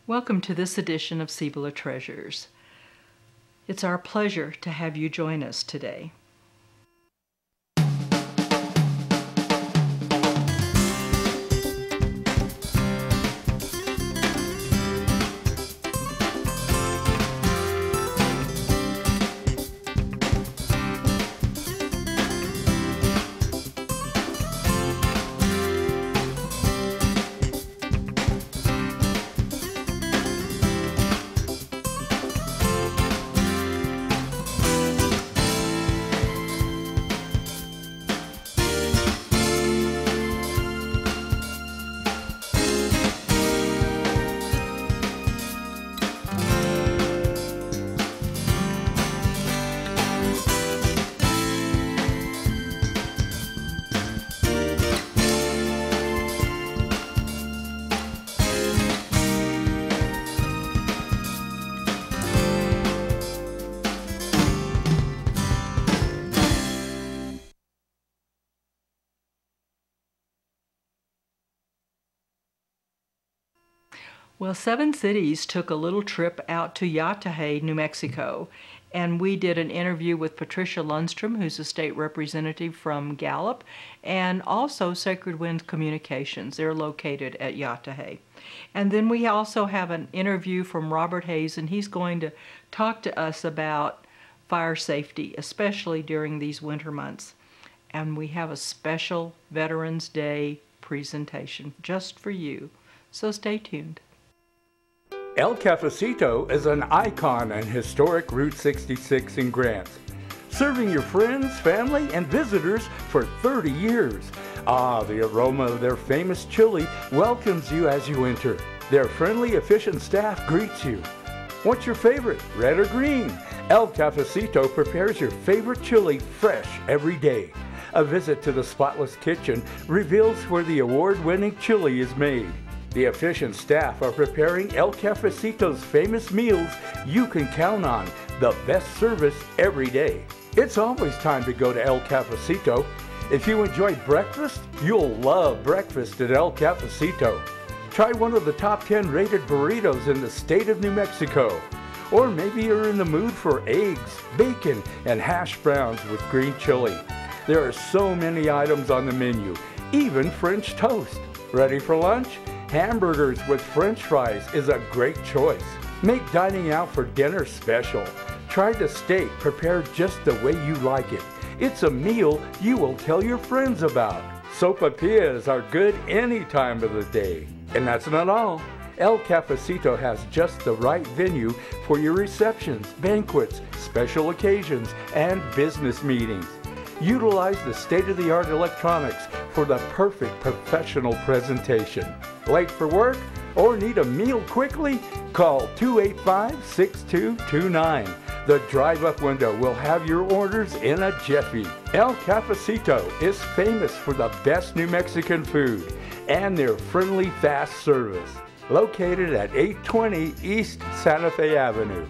Welcome to this edition of Cibola Treasures. It's our pleasure to have you join us today. Well, Seven Cities took a little trip out to Yatahay, New Mexico, and we did an interview with Patricia Lundstrom, who's a state representative from Gallup, and also Sacred Wind Communications. They're located at Yatahay. And then we also have an interview from Robert Hayes, and he's going to talk to us about fire safety, especially during these winter months. And we have a special Veterans Day presentation just for you, so stay tuned. El Cafecito is an icon on historic Route 66 in Grant, serving your friends, family, and visitors for 30 years. The aroma of their famous chili welcomes you as you enter. Their friendly, efficient staff greets you. What's your favorite, red or green? El Cafecito prepares your favorite chili fresh every day. A visit to the spotless kitchen reveals where the award-winning chili is made. The efficient staff are preparing El Cafecito's famous meals you can count on, the best service every day. It's always time to go to El Cafecito. If you enjoy breakfast, you'll love breakfast at El Cafecito. Try one of the top 10 rated burritos in the state of New Mexico. Or maybe you're in the mood for eggs, bacon, and hash browns with green chili. There are so many items on the menu, even French toast. Ready for lunch? Hamburgers with French fries is a great choice. Make dining out for dinner special. Try the steak prepared just the way you like it. It's a meal you will tell your friends about. Sopapillas are good any time of the day. And that's not all. El Cafecito has just the right venue for your receptions, banquets, special occasions, and business meetings. Utilize the state-of-the-art electronics for the perfect professional presentation. Late for work or need a meal quickly? Call 285-6229. The drive-up window will have your orders in a jiffy. El Cafecito is famous for the best New Mexican food and their friendly, fast service. Located at 820 East Santa Fe Avenue.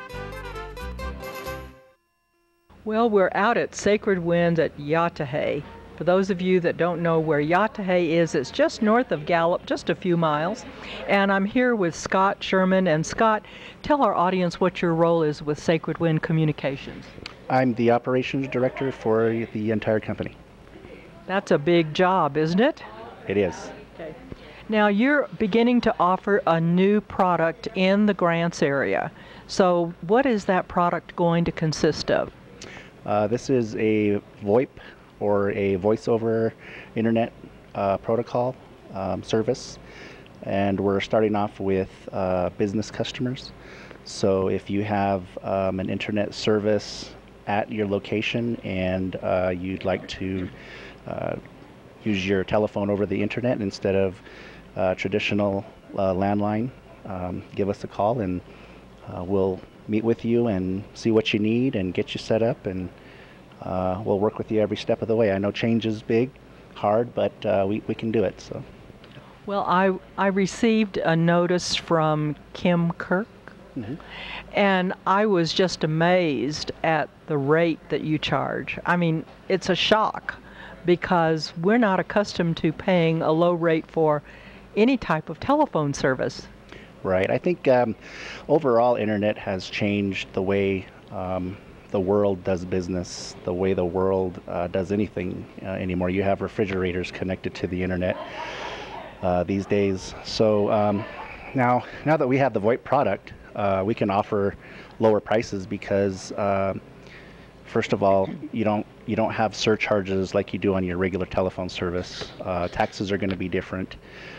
Well, we're out at Sacred Wind at Yatahay. For those of you that don't know where Yatahay is, it's just north of Gallup, just a few miles. And I'm here with Scott Sherman. And Scott, tell our audience what your role is with Sacred Wind Communications. I'm the operations director for the entire company. That's a big job, isn't it? It is. Okay. Now you're beginning to offer a new product in the Grants area. So what is that product going to consist of? This is a VoIP, or a voice over internet protocol service, and we're starting off with business customers. So if you have an internet service at your location and you'd like to use your telephone over the internet instead of traditional landline, give us a call and we'll meet with you and see what you need and get you set up, and we'll work with you every step of the way. I know change is big, hard, but we can do it. So. Well, I received a notice from Kim Kirk, and I was just amazed at the rate that you charge. I mean, it's a shock because we're not accustomed to paying a low rate for any type of telephone service. Right. I think overall, internet has changed the way the world does business, the way the world does anything anymore. You have refrigerators connected to the internet these days. So now that we have the VoIP product, we can offer lower prices because first of all, you don't have surcharges like you do on your regular telephone service. Taxes are going to be different.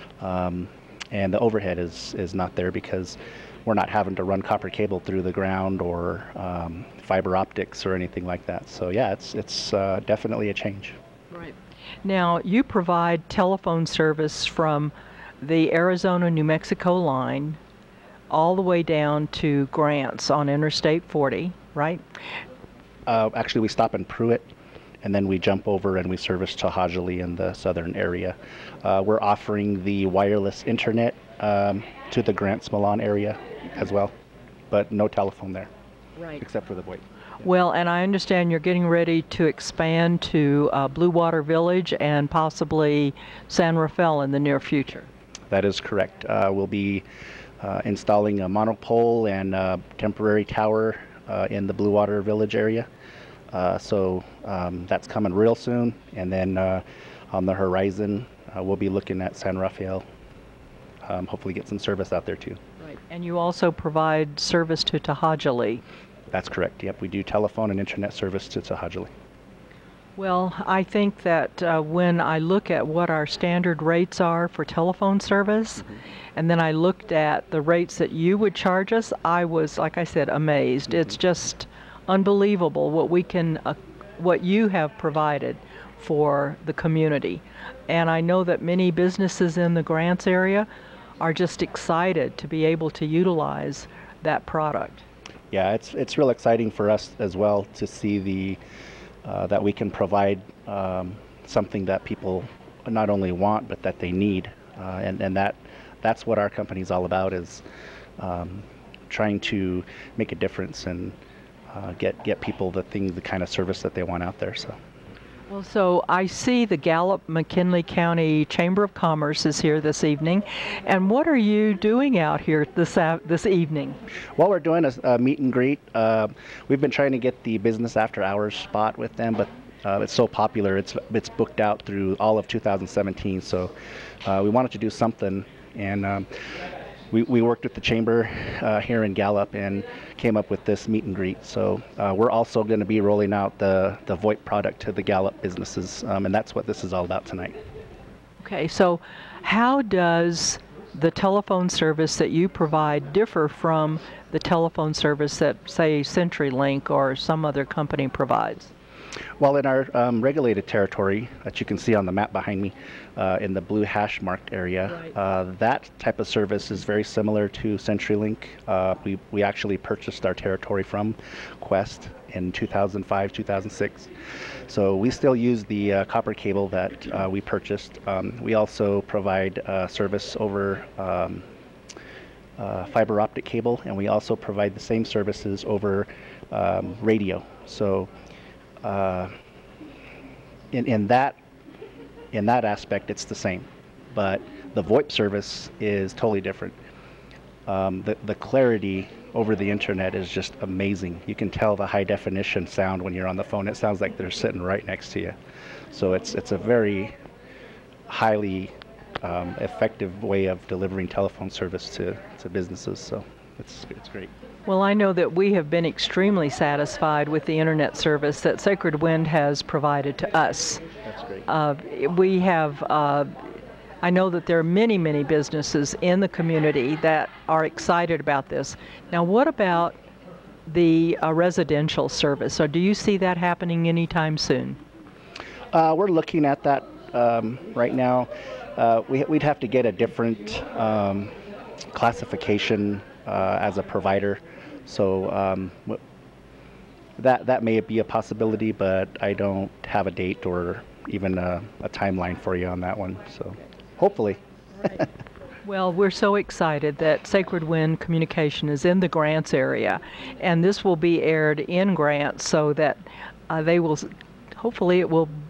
And the overhead is not there because we're not having to run copper cable through the ground or fiber optics or anything like that. So yeah, it's definitely a change. Right. Now, you provide telephone service from the Arizona-New Mexico line all the way down to Grants on Interstate 40, right? Actually, we stop in Pruitt, and then we jump over and we service To'Hajiilee in the southern area. We're offering the wireless internet to the Grants Milan area as well, but no telephone there, right, except for the VoIP. Well, and I understand you're getting ready to expand to Blue Water Village and possibly San Rafael in the near future. That is correct. We'll be installing a monopole and a temporary tower in the Blue Water Village area. So that's coming real soon. And then on the horizon, we'll be looking at San Rafael. Hopefully get some service out there too. Right. And you also provide service to To'Hajiilee. That's correct. Yep, we do telephone and internet service to To'Hajiilee. Well, I think that when I look at what our standard rates are for telephone service, and then I looked at the rates that you would charge us, I was, like I said, amazed. It's just unbelievable what you have provided for the community. And I know that many businesses in the Grants area are just excited to be able to utilize that product. Yeah, it's real exciting for us as well to see that we can provide something that people not only want but that they need, and that's what our company's all about, is trying to make a difference and get people the kind of service that they want out there. Well, so I see the Gallup-McKinley County Chamber of Commerce is here this evening, and what are you doing out here this evening? Well, we're doing a meet and greet. We've been trying to get the business after hours spot with them, but it's so popular, it's booked out through all of 2017. So we wanted to do something, and we worked with the chamber here in Gallup and came up with this meet and greet. So we're also going to be rolling out the VoIP product to the Gallup businesses, and that's what this is all about tonight. Okay, so how does the telephone service that you provide differ from the telephone service that, say, CenturyLink or some other company provides? Well, in our regulated territory that you can see on the map behind me, in the blue hash marked area, right, that type of service is very similar to CenturyLink. We actually purchased our territory from Qwest in 2005, 2006. So we still use the copper cable that we purchased. We also provide service over fiber optic cable, and we also provide the same services over radio. So in that aspect, it's the same, but the VoIP service is totally different. The clarity over the internet is just amazing. You can tell the high definition sound when you're on the phone. It sounds like they're sitting right next to you. So it's a very highly effective way of delivering telephone service to businesses. So it's great. Well, I know that we have been extremely satisfied with the internet service that Sacred Wind has provided to us. That's great. We have, I know that there are many, many businesses in the community that are excited about this. Now, what about the residential service? Or do you see that happening anytime soon? We're looking at that right now. We'd have to get a different classification as a provider. So that may be a possibility, but I don't have a date or even a timeline for you on that one. So hopefully. Right. Well, we're so excited that Sacred Wind Communication is in the Grants area, and this will be aired in Grants so that hopefully it will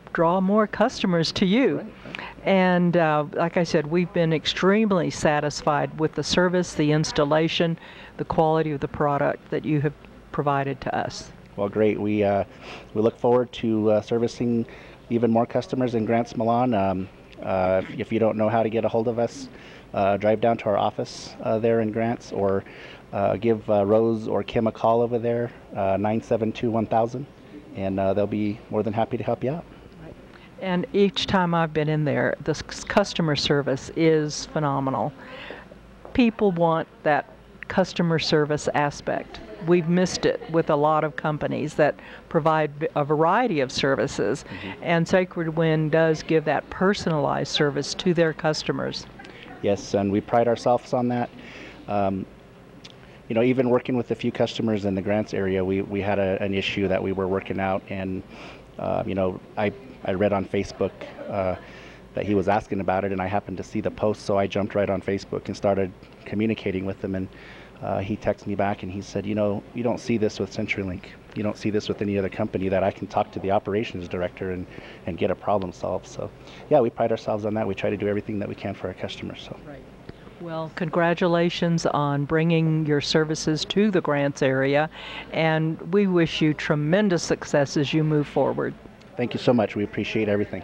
draw more customers to you. Right. And like I said, we've been extremely satisfied with the service, the installation, the quality of the product that you have provided to us. Well, great. We look forward to servicing even more customers in Grants Milan. If you don't know how to get a hold of us, drive down to our office there in Grants, or give Rose or Kim a call over there, 972-1000, and they'll be more than happy to help you out. And each time I've been in there, the customer service is phenomenal. People want that customer service aspect. We've missed it with a lot of companies that provide a variety of services, and Sacred Wind does give that personalized service to their customers. Yes, and we pride ourselves on that. You know, even working with a few customers in the Grants area, we had an issue that we were working out, and you know, I read on Facebook that he was asking about it, and I happened to see the post, so I jumped right on Facebook and started communicating with him, and he texted me back and he said, you know, you don't see this with CenturyLink. You don't see this with any other company, that I can talk to the operations director and get a problem solved. So yeah, we pride ourselves on that. We try to do everything that we can for our customers. So. Right. Well, congratulations on bringing your services to the Grants area, and we wish you tremendous success as you move forward. Thank you so much. We appreciate everything.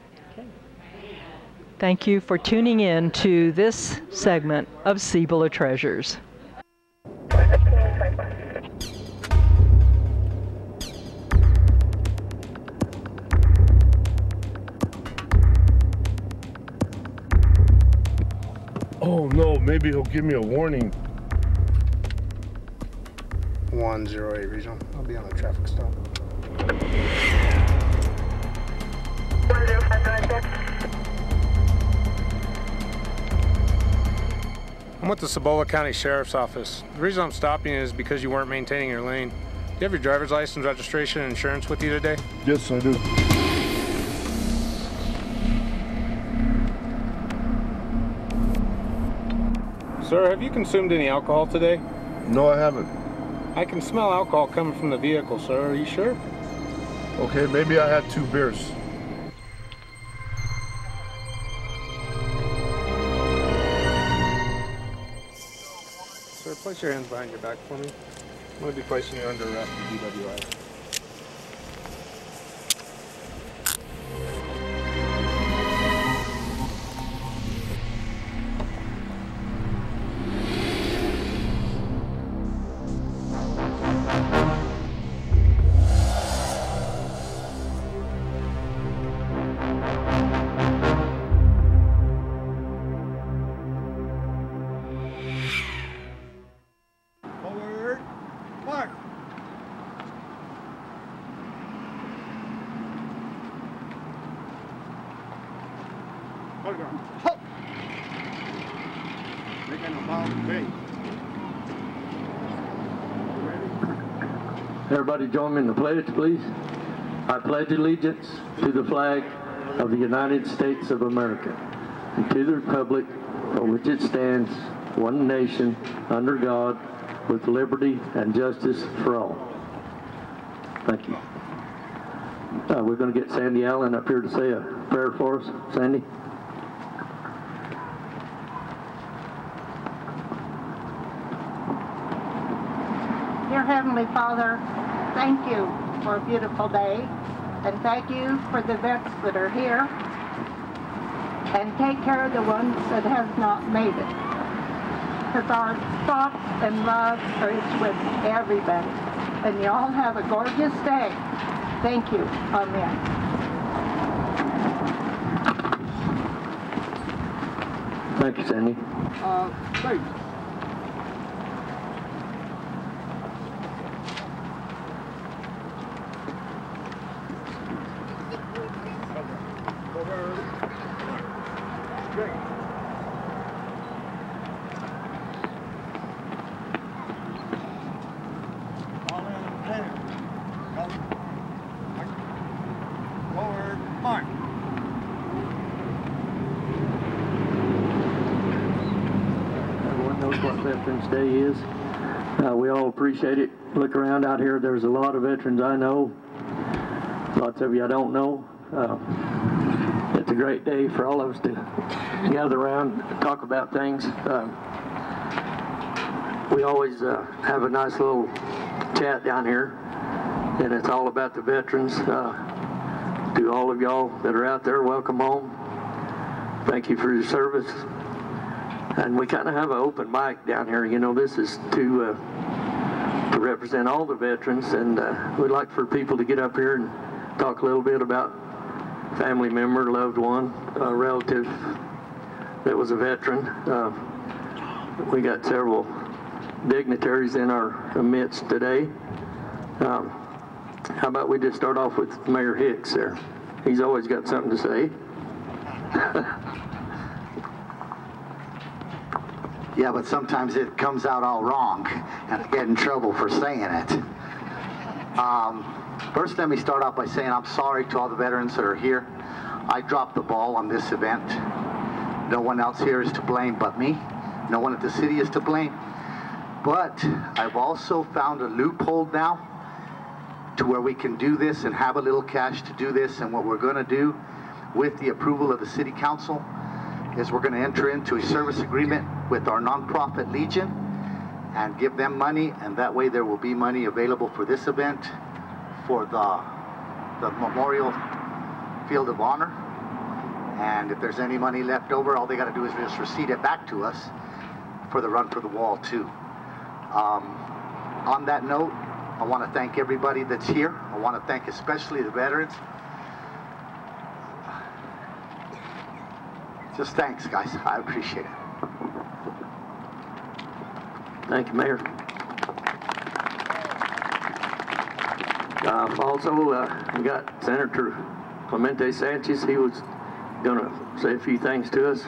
Thank you for tuning in to this segment of Cibola Treasures. Oh no, maybe he'll give me a warning. 108 regional. I'll be on a traffic stop. I'm with the Cibola County Sheriff's Office. The reason I'm stopping you is because you weren't maintaining your lane. Do you have your driver's license, registration, and insurance with you today? Yes, I do. Sir, have you consumed any alcohol today? No, I haven't. I can smell alcohol coming from the vehicle, sir. Are you sure? Okay, maybe I had 2 beers. Sir, place your hands behind your back for me. I'm going to be placing you under arrest for DWI. Everybody join me in the pledge, please. I pledge allegiance to the flag of the United States of America and to the republic for which it stands, one nation, under God, with liberty and justice for all. Thank you. We're going to get Sandy Allen up here to say a prayer for us. Sandy? Dear Heavenly Father, thank you for a beautiful day, and thank you for the vets that are here, and take care of the ones that have not made it, because our thoughts and love is with everybody, and you all have a gorgeous day. Thank you. Amen. Thank you, Sandy. Great. Everyone knows what Veterans Day is. We all appreciate it. Look around out here, there's a lot of veterans I know, lots of you I don't know, It's a great day for all of us to gather around and talk about things. We always have a nice little chat down here, and it's all about the veterans. To all of y'all that are out there, welcome home. Thank you for your service. And we kind of have an open mic down here. You know, this is to represent all the veterans, and we'd like for people to get up here and talk a little bit about family member, loved one, relative that was a veteran. We got several dignitaries in our midst today. How about we just start off with Mayor Hicks there? He's always got something to say. Yeah, but sometimes it comes out all wrong, and I get in trouble for saying it. First, let me start off by saying I'm sorry to all the veterans that are here. I dropped the ball on this event. No one else here is to blame but me. No one at the city is to blame. But I've also found a loophole now to where we can do this and have a little cash to do this. And what we're going to do with the approval of the City Council is we're going to enter into a service agreement with our nonprofit Legion and give them money, and that way there will be money available for this event, for the Memorial Field of Honor. And if there's any money left over, all they got to do is just receipt it back to us for the Run for the Wall too. On that note, I want to thank everybody that's here. I want to thank especially the veterans. Just thanks, guys. I appreciate it. Thank you, Mayor. Also, we got Senator Clemente Sanchez. He was going to say a few things to us.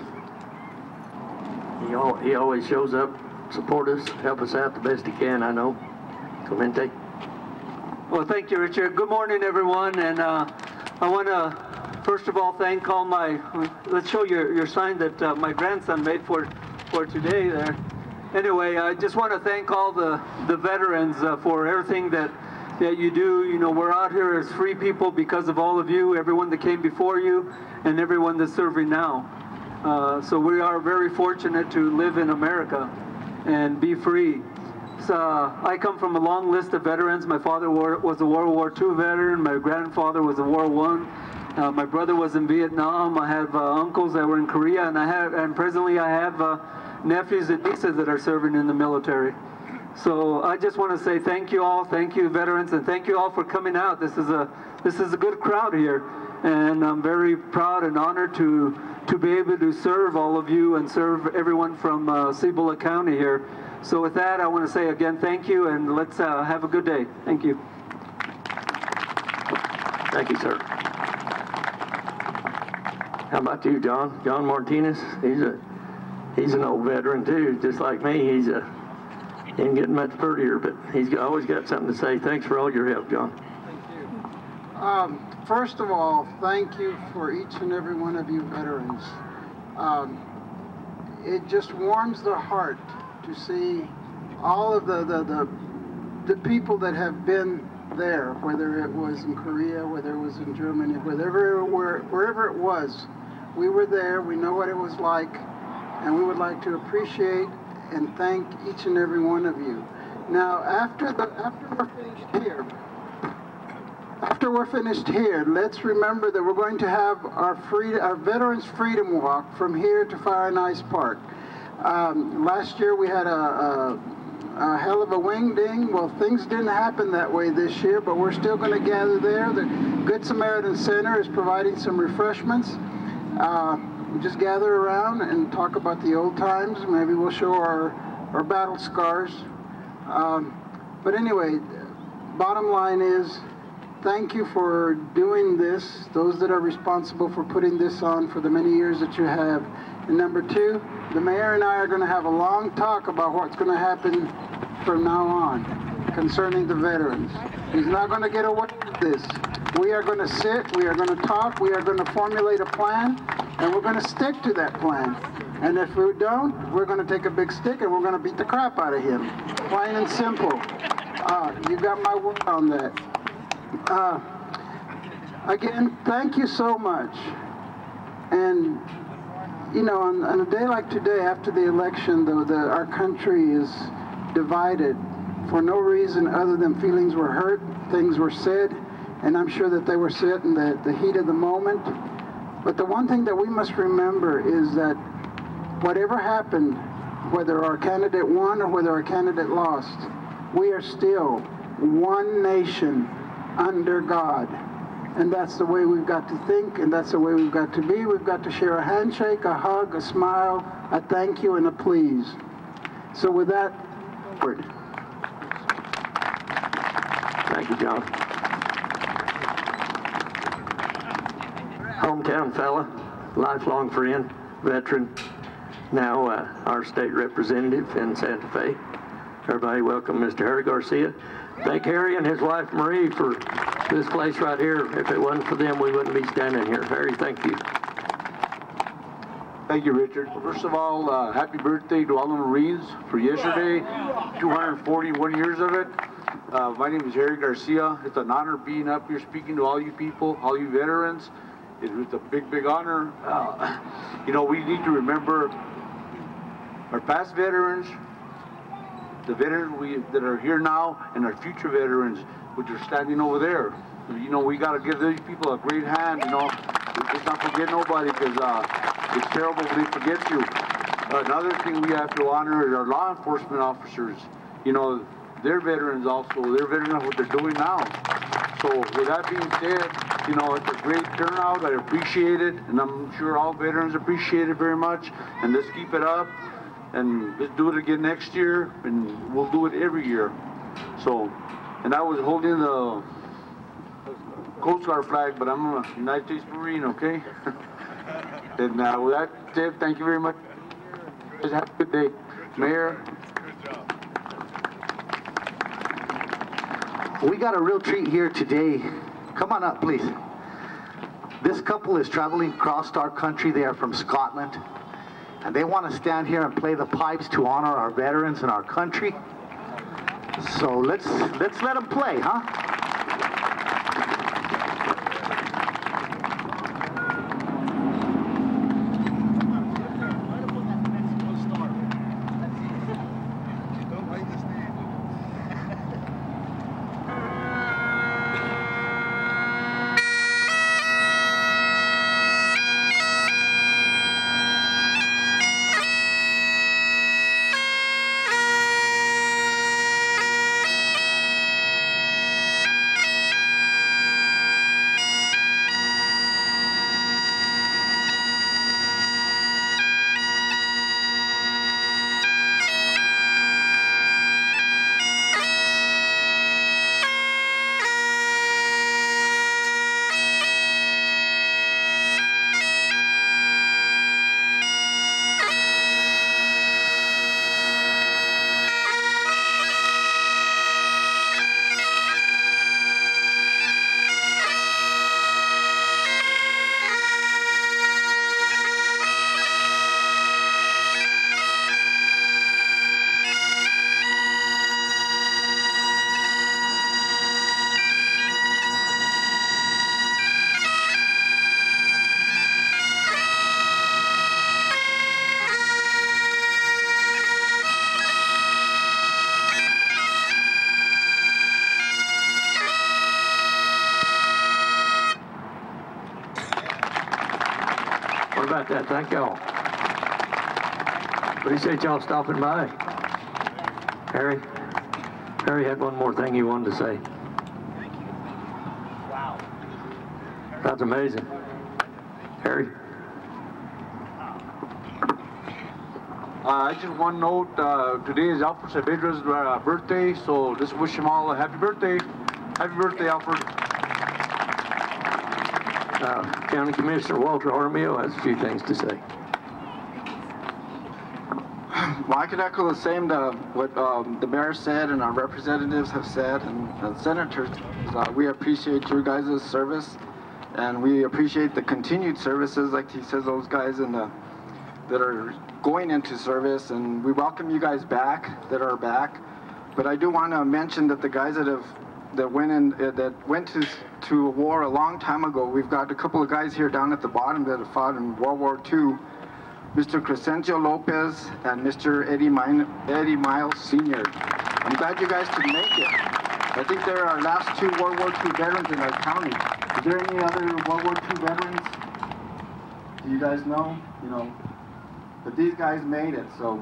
He always shows up, support us, help us out the best he can, I know. Clemente. Well, thank you, Richard. Good morning, everyone. And I want to, first of all, thank all my, let's show your sign that my grandson made for today there. Anyway, I just want to thank all the veterans for everything that you do. You know, we're out here as free people because of all of you, everyone that came before you, and everyone that's serving now. So we are very fortunate to live in America and be free. So I come from a long list of veterans. My father was a World War II veteran. My grandfather was a World War I. My brother was in Vietnam. I have uncles that were in Korea, and presently I have nephews and nieces that are serving in the military. So I just want to say thank you all, thank you veterans, and thank you all for coming out. This is a good crowd here, and I'm very proud and honored to be able to serve all of you and serve everyone from Cibola County here. So with that, I want to say again thank you, and let's have a good day. Thank you. Thank you, sir. How about you, John? John Martinez. He's an old veteran too, just like me. He ain't getting much prettier, but he's always got something to say. Thanks for all your help, John. Thank you. First of all, thank you for each and every one of you veterans. It just warms the heart to see all of the people that have been there, whether it was in Korea, whether it was in Germany, wherever it was. We were there, we know what it was like, and we would like to appreciate and thank each and every one of you. Now, after we're finished here, let's remember that we're going to have our Veterans Freedom Walk from here to Fire and Ice Park. Last year we had a hell of a wing ding. Well, things didn't happen that way this year, but we're still going to gather there. The Good Samaritan Center is providing some refreshments. Just gather around and talk about the old times. Maybe we'll show our battle scars. But anyway, bottom line is, thank you for doing this, those that are responsible for putting this on for the many years that you have. And number two, the mayor and I are going to have a long talk about what's going to happen from now on concerning the veterans. He's not going to get away with this. We are going to sit, we are going to talk, we are going to formulate a plan, and we're going to stick to that plan. And if we don't, we're going to take a big stick and we're going to beat the crap out of him. Plain and simple. You got my word on that. Again, thank you so much. And, you know, on a day like today, after the election, our country is divided for no reason other than feelings were hurt, things were said, and I'm sure that they were said in the heat of the moment. But the one thing that we must remember is that whatever happened, whether our candidate won or whether our candidate lost, we are still one nation under God. And that's the way we've got to think, and that's the way we've got to be. We've got to share a handshake, a hug, a smile, a thank you, and a please. So with that, word. Thank you, John. Hometown fella, lifelong friend, veteran, now our state representative in Santa Fe. Everybody welcome Mr. Harry Garcia. Thank Harry and his wife Marie for this place right here. If it wasn't for them, we wouldn't be standing here. Harry, thank you. Thank you, Richard. First of all, happy birthday to all the Marines for yesterday, 241 years of it. My name is Harry Garcia. It's an honor being up here speaking to all you people, all you veterans. It's a big, big honor. You know, we need to remember our past veterans, the veterans that are here now, and our future veterans, which are standing over there. You know, we got to give these people a great hand, you know. Let's not forget nobody, because it's terrible if they forget you. Another thing we have to honor is our law enforcement officers. You know, they're veterans also. They're veterans of what they're doing now. So with that being said, you know, it's a great turnout. I appreciate it, and I'm sure all veterans appreciate it very much. And let's keep it up, and let's do it again next year, and we'll do it every year. So, and I was holding the Coast Guard flag, but I'm a United States Marine, okay? And with that said, thank you very much. Have a good day. Mayor. We got a real treat here today. Come on up, please. This couple is traveling across our country. They are from Scotland, and they want to stand here and play the pipes to honor our veterans and our country. So let's let them play, huh? About that. Thank y'all. Appreciate y'all stopping by. Harry had one more thing he wanted to say. Thank you. Wow. That's amazing. Harry? I just want to note, today is Alfred Saavedra's birthday, so let's wish him all a happy birthday. Happy birthday, Alfred. County Commissioner Walter Jaramillo has a few things to say. Well, I could echo the same to what the mayor said and our representatives have said and senators. We appreciate your guys' service, and we appreciate the continued services, like he says, those guys that are going into service, and we welcome you guys back that are back. But I do want to mention that the guys that went to to a war a long time ago. We've got a couple of guys here down at the bottom that have fought in World War II. Mr. Crescencio Lopez and Mr. Eddie Miles Sr. I'm glad you guys could make it. I think they're our last 2 World War II veterans in our county. Is there any other World War II veterans? Do you guys know? You know, but these guys made it, so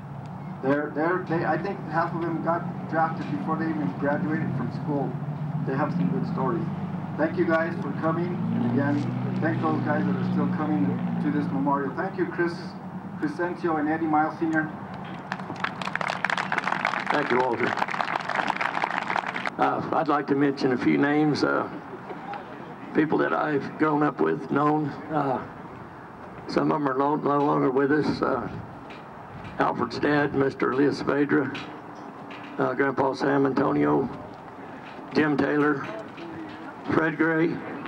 I think half of them got drafted before they even graduated from school. They have some good stories. Thank you guys for coming, and again, thank those guys that are still coming to this memorial. Thank you, Crescencio and Eddie Miles Sr. Thank you, Walter. I'd like to mention a few names, people that I've grown up with, known. Some of them are no longer with us. Alfred's dad, Mr. Elias Saavedra, Grandpa Sam Antonio, Jim Taylor, Fred Gray.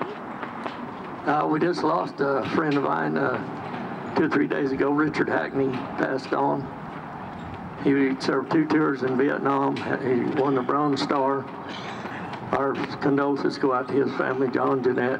We just lost a friend of mine 2 or 3 days ago. Richard Hackney passed on. He served 2 tours in Vietnam. He won the Bronze Star. Our condolences go out to his family, John, Jeanette.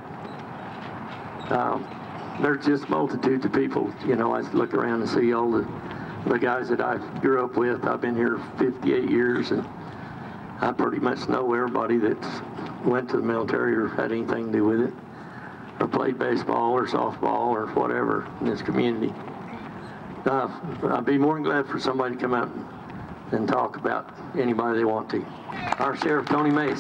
There's just multitudes of people. You know, I look around and see all the guys that I grew up with. I've been here 58 years, and I pretty much know everybody that went to the military or had anything to do with it, or played baseball or softball or whatever in this community. I'd be more than glad for somebody to come out and talk about anybody they want to. Our Sheriff, Tony Mace.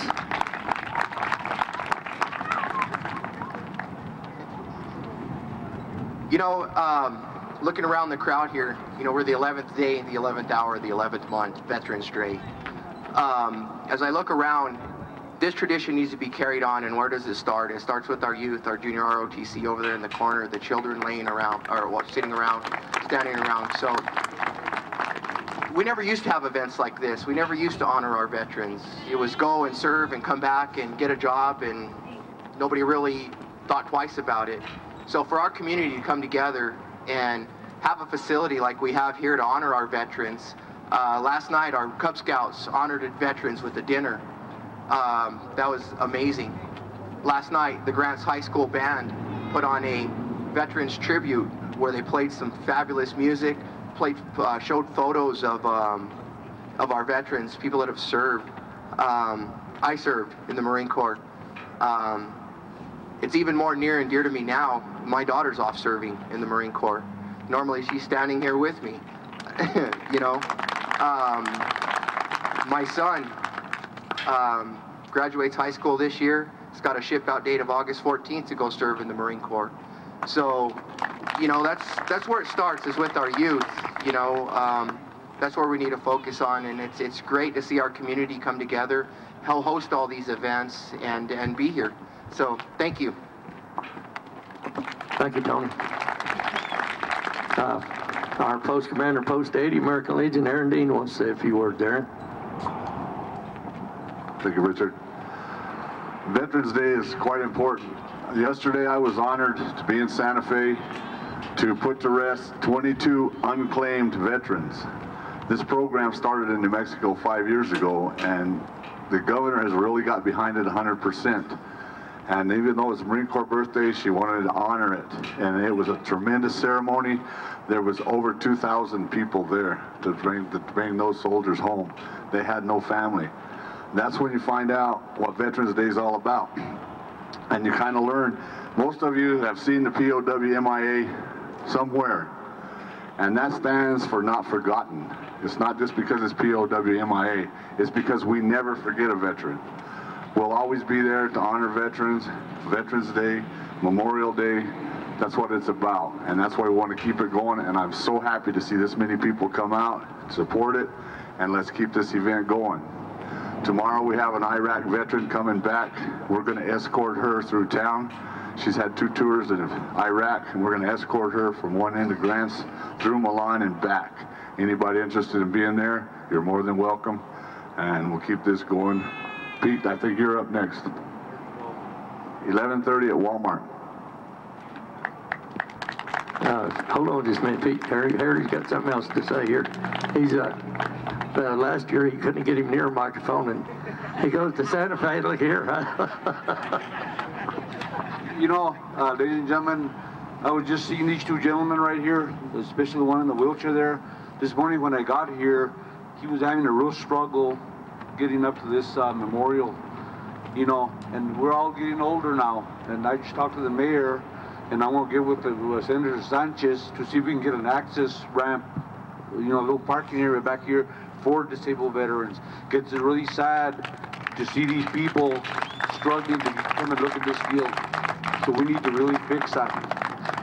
You know, looking around the crowd here, you know, we're the 11th day, the 11th hour, the 11th month, Veterans Day. As I look around, this tradition needs to be carried on, and where does it start? It starts with our youth, our junior ROTC over there in the corner, the children laying around, or sitting around, standing around. So we never used to have events like this. We never used to honor our veterans. It was go and serve and come back and get a job, and nobody really thought twice about it. So for our community to come together and have a facility like we have here to honor our veterans. Last night, our Cub Scouts honored veterans with a dinner. That was amazing. Last night, the Grants High School band put on a veterans tribute where they played some fabulous music, showed photos of our veterans, people that have served. I served in the Marine Corps. It's even more near and dear to me now. My daughter's off serving in the Marine Corps. Normally, she's standing here with me. You know, my son graduates high school this year. He's got a ship-out date of August 14th to go serve in the Marine Corps. So, you know, that's where it starts, is with our youth. You know, that's where we need to focus on, and it's great to see our community come together, help host all these events, and be here. So, thank you. Thank you, Tony. Our Post Commander, Post 80, American Legion, Aaron Dean wants to say a few words, Aaron. Thank you, Richard. Veterans Day is quite important. Yesterday I was honored to be in Santa Fe to put to rest 22 unclaimed veterans. This program started in New Mexico 5 years ago, and the governor has really got behind it 100%. And even though it's Marine Corps birthday, she wanted to honor it. And it was a tremendous ceremony. There was over 2,000 people there to bring those soldiers home. They had no family. That's when you find out what Veterans Day is all about. And you kind of learn. Most of you have seen the POW MIA somewhere. And that stands for not forgotten. It's not just because it's POW MIA. It's because we never forget a veteran. We'll always be there to honor veterans, Veterans Day, Memorial Day. That's what it's about, and that's why we want to keep it going, and I'm so happy to see this many people come out, support it, and let's keep this event going. Tomorrow we have an Iraq veteran coming back. We're going to escort her through town. She's had 2 tours in Iraq, and we're going to escort her from one end of Grants through Milan and back. Anybody interested in being there, you're more than welcome, and we'll keep this going. Pete, I think you're up next. 11:30 at Walmart. Hold on just a minute, Pete. Harry's got something else to say here. He's last year he couldn't get him near a microphone, and He goes to Santa Fe. Look here. You know, ladies and gentlemen, I was just seeing these two gentlemen right here, especially the one in the wheelchair there. This morning when I got here, he was having a real struggle getting up to this memorial, you know, and we're all getting older now. And I just talked to the mayor, and I want to get with Senator Sanchez to see if we can get an access ramp, you know, a little parking area back here for disabled veterans. It's really sad to see these people struggling to come and look at this field. So we need to really fix that.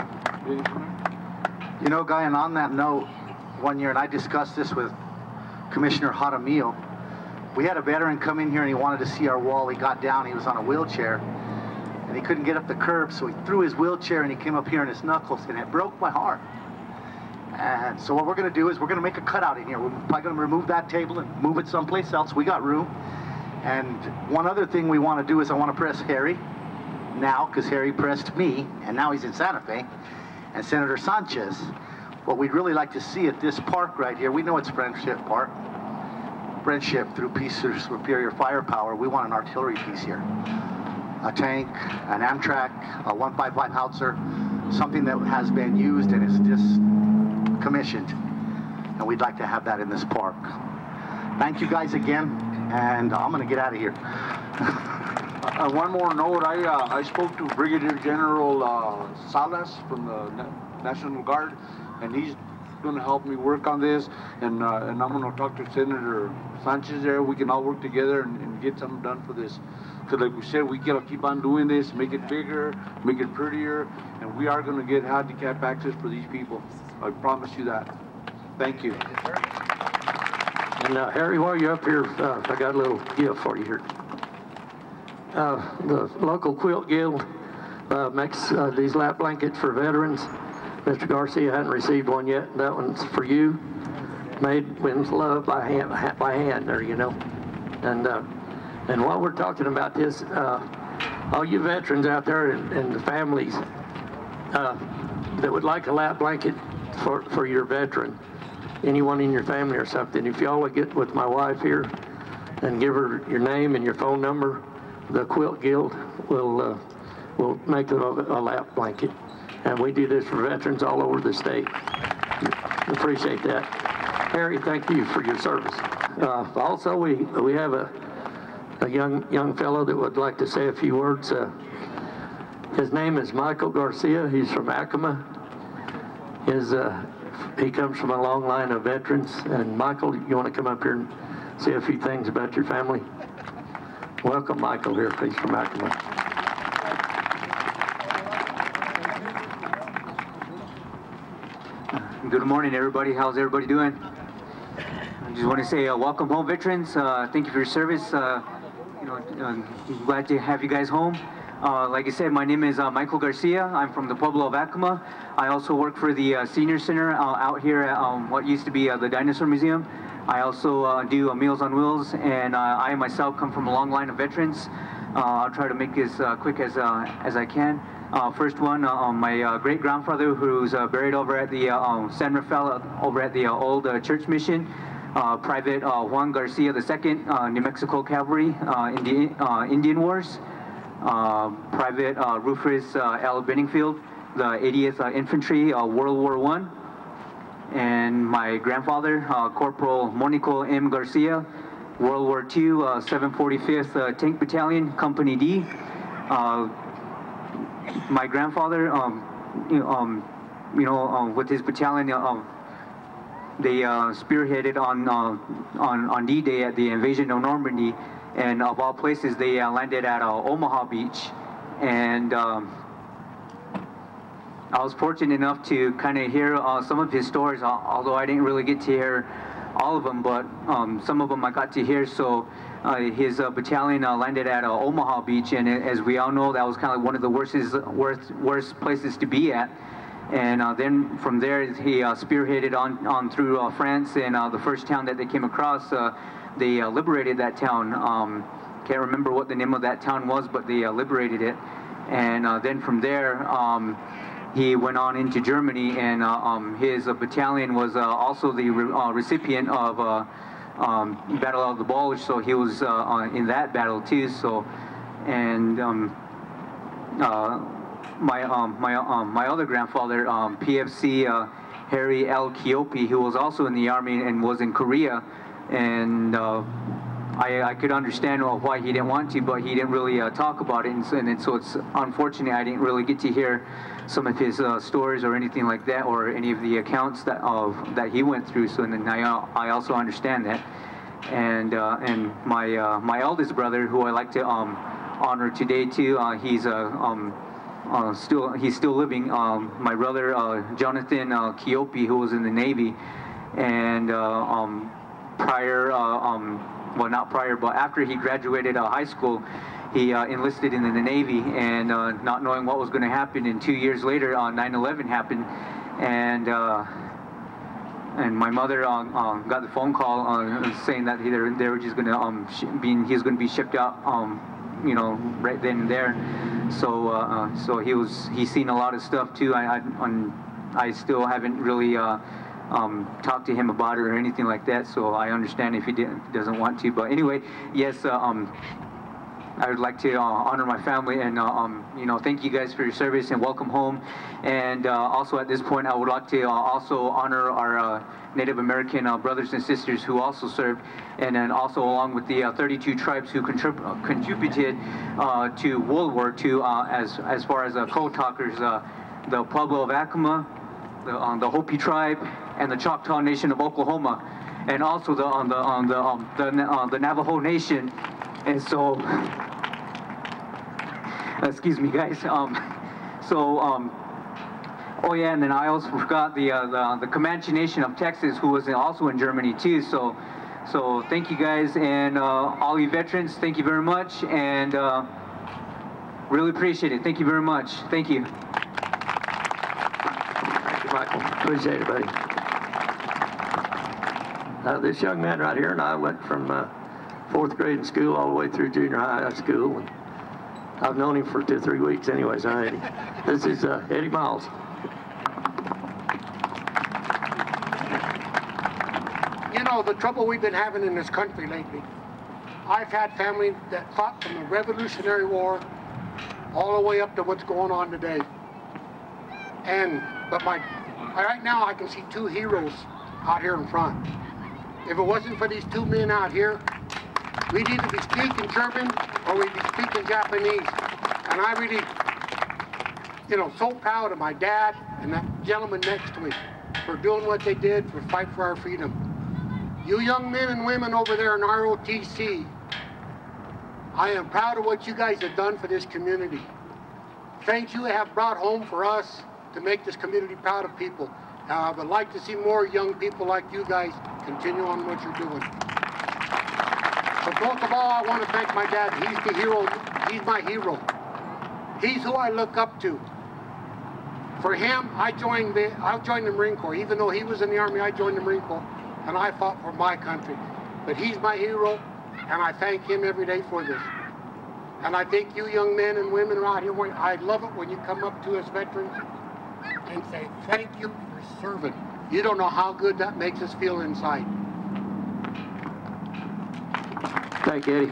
You know, Guy, and on that note, one year, and I discussed this with Commissioner Jaramillo, we had a veteran come in here and he wanted to see our wall. He got down, he was on a wheelchair, and he couldn't get up the curb, so he threw his wheelchair and he came up here in his knuckles, and it broke my heart. And so what we're going to do is we're going to make a cutout in here. We're probably going to remove that table and move it someplace else. We got room. And one other thing we want to do is I want to press Harry now, because Harry pressed me, and now he's in Santa Fe, and Senator Sanchez. What we'd really like to see at this park right here, we know it's Friendship Park. Friendship through Peace or Superior Firepower. We want an artillery piece here. A tank, an Amtrak, a 155 howitzer, something that has been used and is just commissioned. And we'd like to have that in this park. Thank you guys again, and I'm going to get out of here. One more note, I spoke to Brigadier General Salas from the National Guard, and he's going to help me work on this, and I'm going to talk to Senator Sanchez there. We can all work together and get something done for this. Because like we said, we got to keep on doing this, make it bigger, make it prettier, and we are going to get handicap access for these people. I promise you that. Thank you. And Harry, while you're up here, I got a little gift for you here. The local Quilt Guild makes these lap blankets for veterans. Mr. Garcia hadn't received one yet. That one's for you. Made with love by hand there, you know. And while we're talking about this, all you veterans out there and the families that would like a lap blanket for your veteran, anyone in your family or something, if y'all would get with my wife here and give her your name and your phone number, the Quilt Guild will make a lap blanket. And we do this for veterans all over the state. Appreciate that. Harry, thank you for your service. Also, we have a young fellow that would like to say a few words. His name is Michael Garcia. He's from Acoma. He comes from a long line of veterans. And Michael, you want to come up here and say a few things about your family? Welcome, Michael, here. He's from Acoma. Good morning, everybody. How's everybody doing? I just want to say welcome home, veterans. Thank you for your service. Glad to have you guys home. Like I said, my name is Michael Garcia. I'm from the Pueblo of Acoma. I also work for the Senior Center out here at what used to be the Dinosaur Museum. I also do Meals on Wheels, and I myself come from a long line of veterans. I'll try to make this quick as I can. First one, my great-grandfather, who's buried over at the San Rafael, over at the old church mission. Private Juan Garcia II, New Mexico Cavalry, Indian Wars. Private Rufus L. Benningfield, the 80th Infantry, World War I. And my grandfather, Corporal Monico M. Garcia, World War II, 745th Tank Battalion, Company D. My grandfather, with his battalion, they spearheaded on D-Day at the invasion of Normandy, and of all places, they landed at Omaha Beach. And I was fortunate enough to kind of hear some of his stories, although I didn't really get to hear all of them, but some of them I got to hear. So his battalion landed at Omaha Beach, and as we all know, that was kind of like one of the worst places to be at. And then from there, he spearheaded on through France, and the first town that they came across, they liberated that town. Can't remember what the name of that town was, but they liberated it. And then from there, he went on into Germany, and his battalion was also the recipient of Battle of the Bulge, so he was in that battle too. So, and my other grandfather, PFC Harry L. Kiopi, who was also in the Army and was in Korea, and I could understand why he didn't want to, but he didn't really talk about it, and so it's unfortunate I didn't really get to hear some of his stories or anything like that, or any of the accounts that he went through. So, and then I also understand that, and my eldest brother, who I like to honor today too, he's still living. My brother Jonathan Kiopi, who was in the Navy, and well, not prior, but after he graduated high school, he enlisted in the Navy, and not knowing what was going to happen, and 2 years later, 9/11 happened, and my mother got the phone call saying that they were just going to he was going to be shipped out, you know, right then and there. So so he's seen a lot of stuff too. I still haven't really talked to him about it or anything like that, so I understand if he doesn't want to. But anyway, yes, I would like to honor my family, and you know, thank you guys for your service and welcome home. And also at this point, I would like to also honor our Native American brothers and sisters who also served, and then also along with the 32 tribes who contributed to World War II as far as code talkers, the Pueblo of Acoma, the Hopi tribe, and the Choctaw Nation of Oklahoma, and also the Navajo Nation. And so, excuse me, guys. Oh yeah, and then I also forgot the Comanche Nation of Texas, who was also in Germany too. So thank you guys, and all you veterans, thank you very much, and really appreciate it. Thank you very much. Thank you. Thank you, Michael. Appreciate it, buddy. This young man right here and I went from 4th grade in school all the way through junior high school, and I've known him for 2 or 3 weeks anyways. Eddie. This is Eddie Miles. You know, the trouble we've been having in this country lately, I've had family that fought from the Revolutionary War all the way up to what's going on today. But right now I can see 2 heroes out here in front. If it wasn't for these 2 men out here, we'd either be speaking German or we'd be speaking Japanese. And I really, you know, so proud of my dad and that gentleman next to me for doing what they did for fight for our freedom. You young men and women over there in ROTC, I am proud of what you guys have done for this community. Things you have brought home for us to make this community proud of people. I would like to see more young people like you guys continue on what you're doing. But most of all, I want to thank my dad. He's the hero. He's my hero. He's who I look up to. For him, I joined the Marine Corps. Even though he was in the Army, I joined the Marine Corps, and I fought for my country. But he's my hero, and I thank him every day for this. And I thank you young men and women around here. I love it when you come up to us veterans and say, thank you for serving. You don't know how good that makes us feel inside. Thank you, Eddie.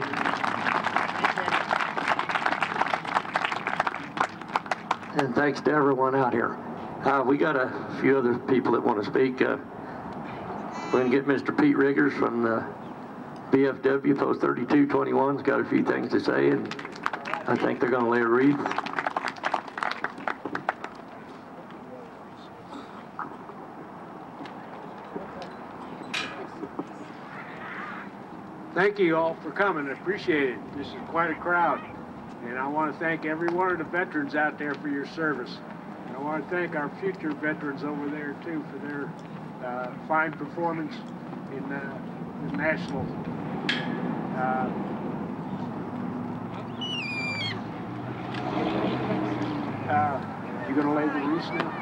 And thanks to everyone out here. We got a few other people that want to speak. We're going to get Mr. Pete Riggers from the BFW, Post 3221. He's got a few things to say, and I think they're going to lay a wreath. Thank you all for coming. I appreciate it. This is quite a crowd. And I want to thank every one of the veterans out there for your service. And I want to thank our future veterans over there, too, for their fine performance in the national. You going to lay the wreaths now?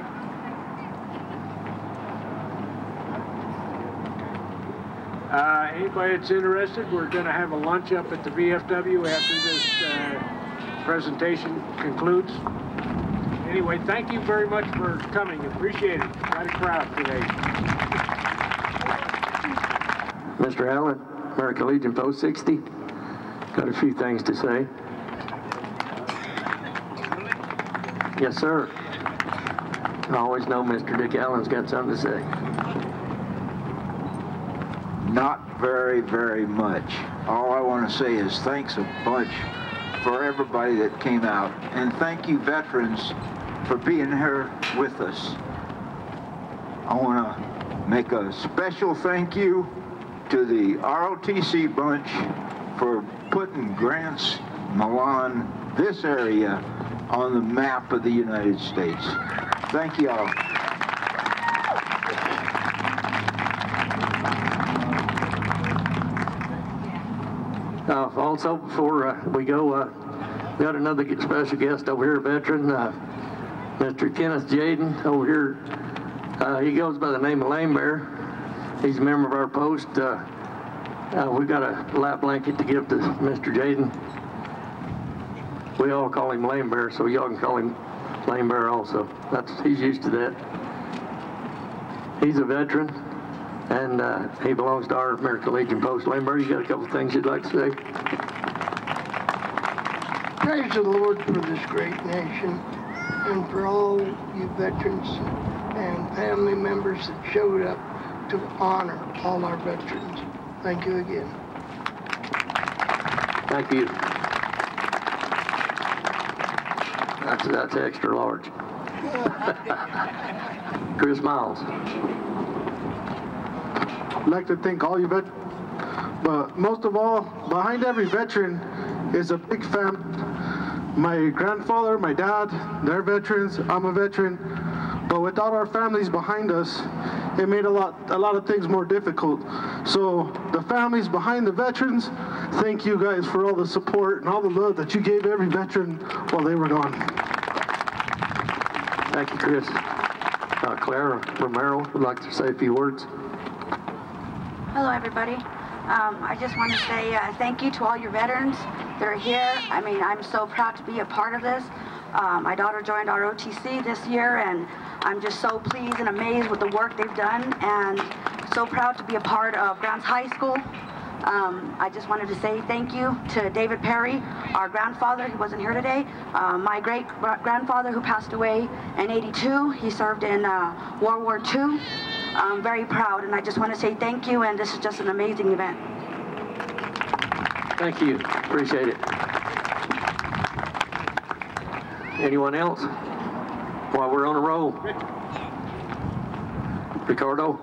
Anybody that's interested, we're going to have a lunch up at the VFW after this presentation concludes. Anyway, thank you very much for coming. Appreciate it. Quite a crowd today. Mr. Allen, American Legion Post 60. Got a few things to say. Yes, sir. I always know Mr. Dick Allen's got something to say. Not very, very much. All I want to say is thanks a bunch for everybody that came out. And thank you, veterans, for being here with us. I want to make a special thank you to the ROTC bunch for putting Grants, Milan, this area on the map of the United States. Thank you all. Also, before we go, we got another special guest over here, veteran, Mr. Kenneth Jaden over here. He goes by the name of Lame Bear. He's a member of our post. We've got a lap blanket to give to Mr. Jaden. We all call him Lame Bear, so y'all can call him Lame Bear also. He's used to that. He's a veteran, and he belongs to our American Legion Post. Lame Bear, you got a couple of things you'd like to say? Praise the Lord for this great nation and for all you veterans and family members that showed up to honor all our veterans. Thank you again. Thank you. That's extra large. Chris Miles. I'd like to thank all you veterans, but most of all, behind every veteran is a big family. My grandfather, my dad, they're veterans, I'm a veteran, but without our families behind us, it made a lot of things more difficult. So the families behind the veterans, thank you guys for all the support and all the love that you gave every veteran while they were gone. Thank you, Chris. Clara Romero would like to say a few words. Hello, everybody. I just want to say thank you to all your veterans that are here. I mean, I'm so proud to be a part of this. My daughter joined ROTC this year, and I'm just so pleased and amazed with the work they've done, and so proud to be a part of Grants High School. I just wanted to say thank you to David Perry, our grandfather. He wasn't here today. My great-grandfather who passed away in '82. He served in World War II. I'm very proud, and I just want to say thank you, and this is just an amazing event. Thank you. Appreciate it. Anyone else? While we're on a roll. Ricardo?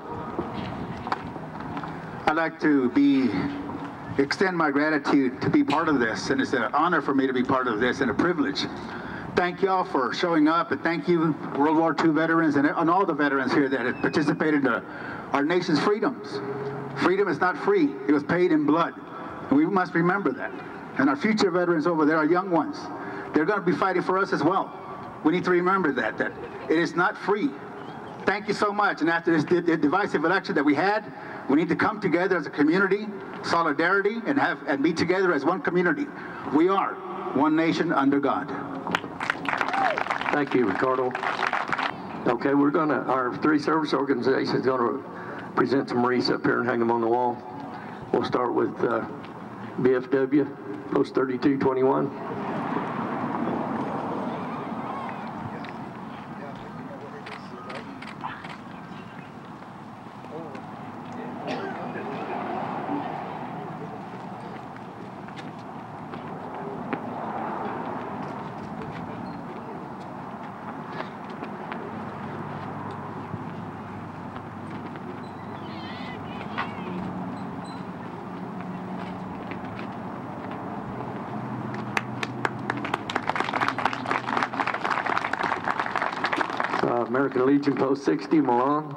I'd like to extend my gratitude to be part of this, and it's an honor for me to be part of this and a privilege. Thank y'all for showing up, and thank you World War II veterans and all the veterans here that have participated in our nation's freedoms. Freedom is not free. It was paid in blood, and we must remember that. And our future veterans over there, our young ones, they're going to be fighting for us as well. We need to remember that it is not free. Thank you so much. And after this divisive election that we had, we need to come together as a community, solidarity, and be together as one community. We are one nation under God. Thank you, Ricardo. Okay, our three service organizations are going to present some wreaths up here and hang them on the wall. We'll start with BFW, Post 3221. American Legion Post 60, Milan.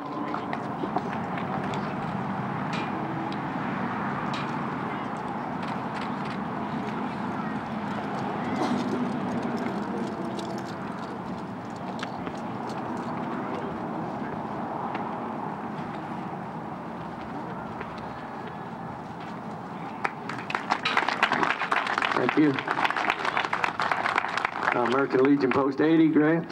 Thank you. American Legion Post 80, Grants.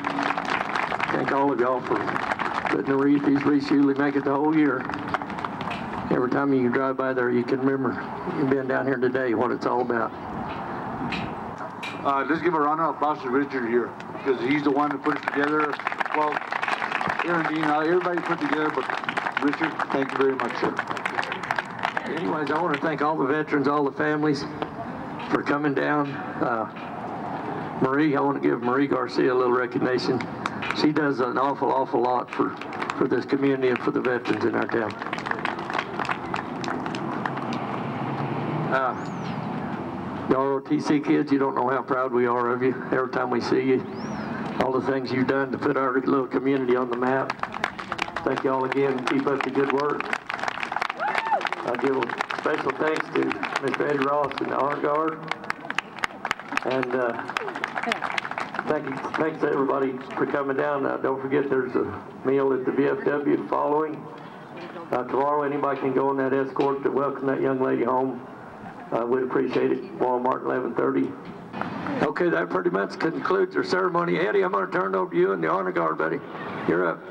Thank all of y'all for putting the wreath. These wreaths usually make it the whole year. Every time you drive by there, you can remember you've been down here today, what it's all about. Let's give a round of applause to Richard here, because he's the one that put it together. Well, Aaron Dean, everybody put it together, but Richard, thank you very much, sir. Anyways, I want to thank all the veterans, all the families for coming down. Marie, I want to give Marie Garcia a little recognition. She does an awful lot for this community and for the veterans in our town. The ROTC kids, you don't know how proud we are of you every time we see you. All the things you've done to put our little community on the map. Thank you all again. Keep up the good work. I give a special thanks to Mr. Eddie Ross and the Honor Guard. And thanks to everybody for coming down. Don't forget there's a meal at the VFW following. Tomorrow anybody can go on that escort to welcome that young lady home. We'd appreciate it. Walmart 11:30. Okay, that pretty much concludes our ceremony. Eddie, I'm going to turn it over to you and the Honor Guard, buddy. You're up.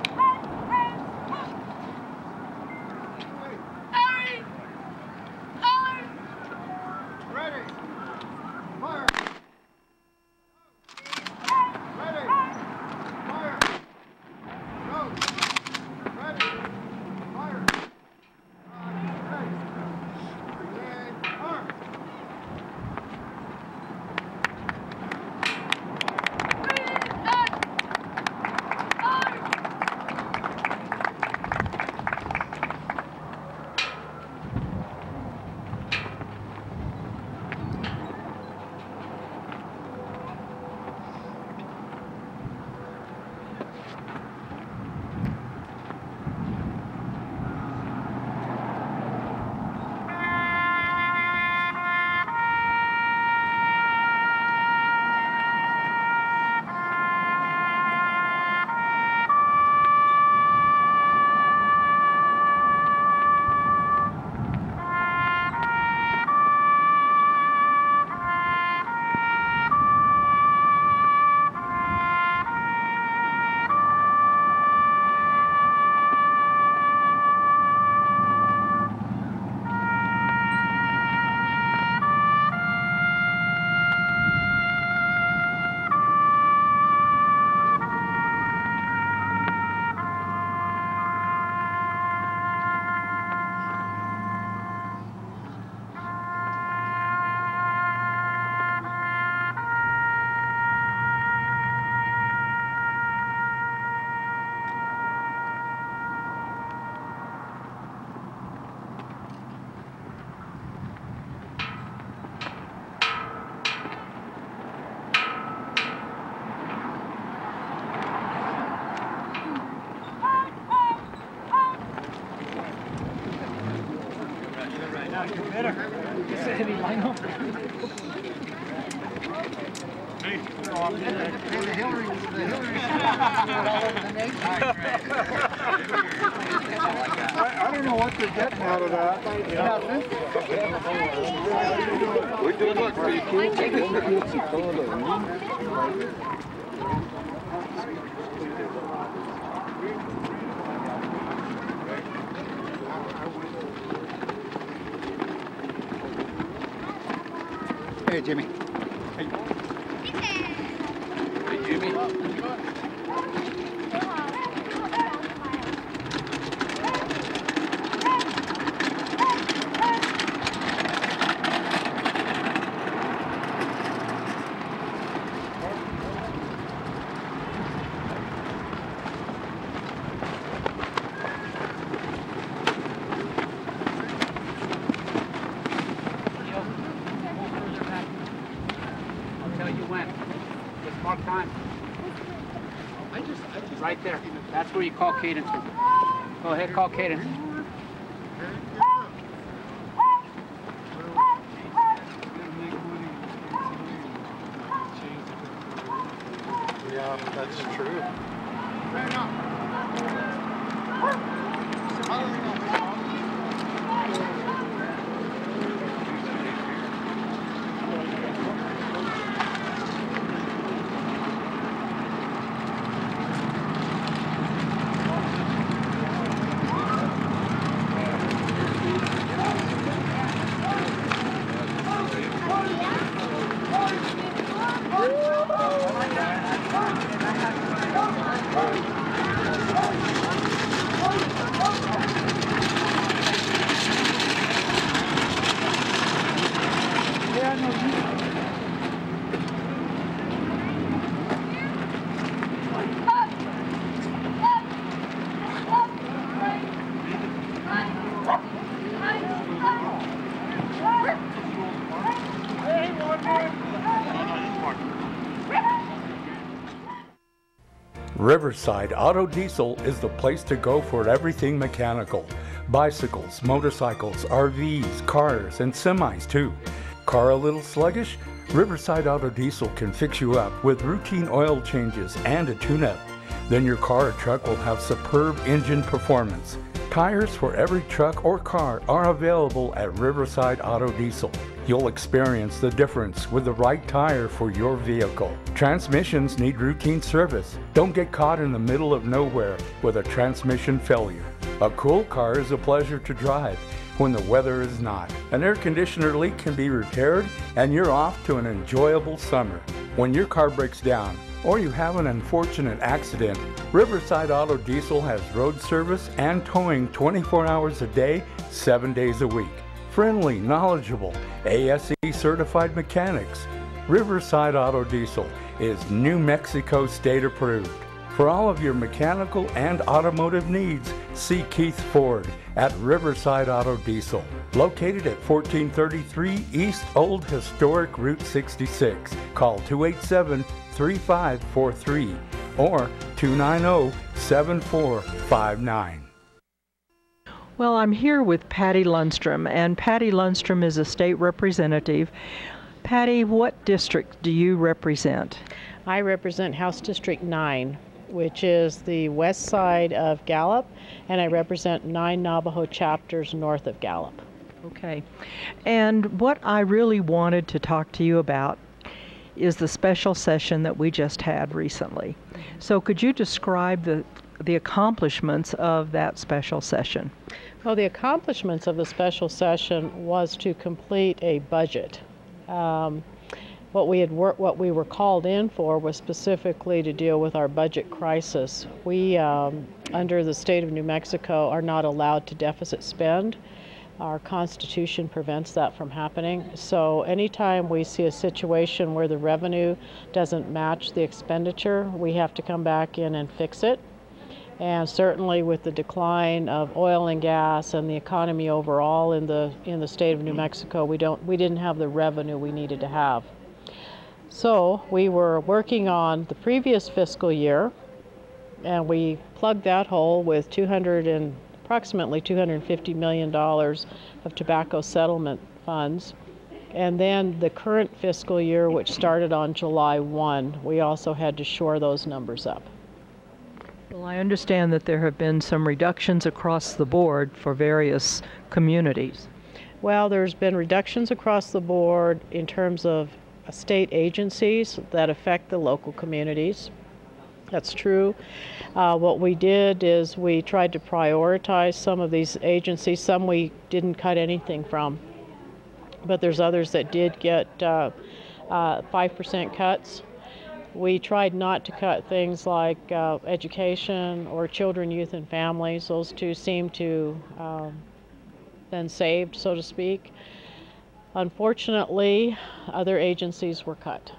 I don't know what they're getting out of that. We do look pretty cool. Hey, Jimmy. Hey, Jimmy. Right there. That's where you call cadence. Go ahead, call cadence. Yeah, that's true. Riverside Auto Diesel is the place to go for everything mechanical. Bicycles, motorcycles, RVs, cars, and semis too. Car a little sluggish? Riverside Auto Diesel can fix you up with routine oil changes and a tune-up. Then your car or truck will have superb engine performance. Tires for every truck or car are available at Riverside Auto Diesel. You'll experience the difference with the right tire for your vehicle. Transmissions need routine service. Don't get caught in the middle of nowhere with a transmission failure. A cool car is a pleasure to drive when the weather is not. An air conditioner leak can be repaired and you're off to an enjoyable summer. When your car breaks down or you have an unfortunate accident, Riverside Auto Diesel has road service and towing 24 hours a day, 7 days a week. Friendly, knowledgeable, ASE certified mechanics. Riverside Auto Diesel is New Mexico state approved. For all of your mechanical and automotive needs, see Keith Ford at Riverside Auto Diesel, located at 1433 East Old Historic Route 66. Call 287-3543 or 290-7459. Well, I'm here with Patty Lundstrom, and Patty Lundstrom is a state representative. Patty, what district do you represent? I represent House District 9, which is the west side of Gallup, and I represent 9 Navajo chapters north of Gallup. Okay. And what I really wanted to talk to you about is the special session that we just had recently. So could you describe the accomplishments of that special session? Well, the accomplishments of the special session was to complete a budget. What we were called in for was specifically to deal with our budget crisis. We, under the state of New Mexico, are not allowed to deficit spend. Our Constitution prevents that from happening. So anytime we see a situation where the revenue doesn't match the expenditure, we have to come back in and fix it. And certainly with the decline of oil and gas and the economy overall in the state of New Mexico, we didn't have the revenue we needed to have. So we were working on the previous fiscal year, and we plugged that hole with approximately $250 million of tobacco settlement funds. And then the current fiscal year, which started on July 1, we also had to shore those numbers up. Well, I understand that there have been some reductions across the board for various communities. Well, there's been reductions across the board in terms of state agencies that affect the local communities. That's true. What we did is we tried to prioritize some of these agencies. Some we didn't cut anything from, but there's others that did get 5% cuts. We tried not to cut things like education or children, youth, and families. Those two seem to been saved, so to speak. Unfortunately, other agencies were cut.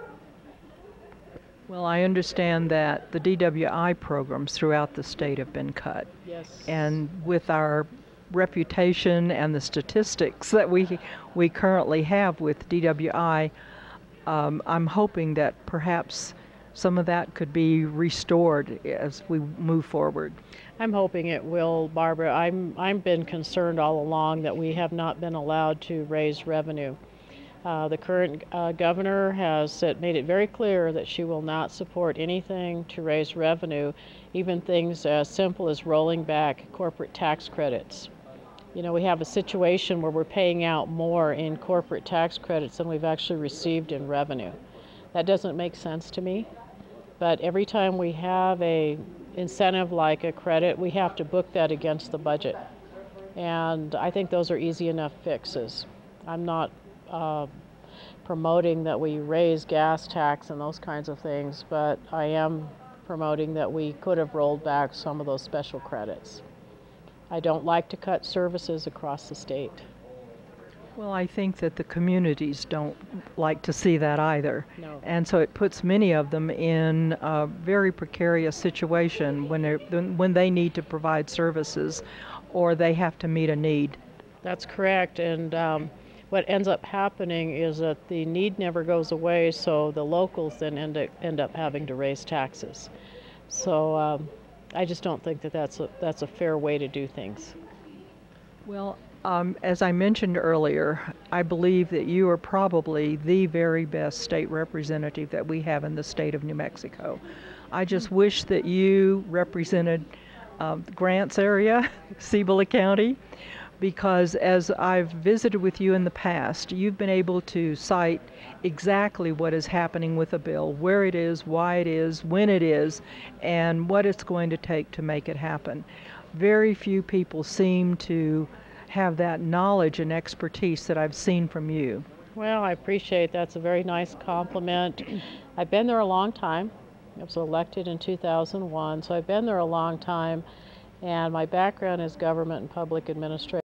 Well, I understand that the DWI programs throughout the state have been cut. Yes. And with our reputation and the statistics that we currently have with DWI, I'm hoping that perhaps some of that could be restored as we move forward. I'm hoping it will, Barbara. I've been concerned all along that we have not been allowed to raise revenue. The current governor has made it very clear that she will not support anything to raise revenue, even things as simple as rolling back corporate tax credits. You know, we have a situation where we're paying out more in corporate tax credits than we've actually received in revenue. That doesn't make sense to me, but every time we have a incentive like a credit, we have to book that against the budget. And I think those are easy enough fixes. I'm not promoting that we raise gas tax and those kinds of things, but I am promoting that we could have rolled back some of those special credits. I don't like to cut services across the state. Well, I think that the communities don't like to see that either. No. And so it puts many of them in a very precarious situation when they need to provide services or they have to meet a need. That's correct. And what ends up happening is that the need never goes away, so the locals then end up having to raise taxes. So I just don't think that that's a fair way to do things. Well, as I mentioned earlier, I believe that you are probably the very best state representative that we have in the state of New Mexico. I just wish that you represented Grants area, Cibola County, because as I've visited with you in the past, you've been able to cite exactly what is happening with a bill, where it is, why it is, when it is, and what it's going to take to make it happen. Very few people seem to have that knowledge and expertise that I've seen from you. Well, I appreciate that's a very nice compliment. I've been there a long time. I was elected in 2001, so I've been there a long time, and my background is government and public administration.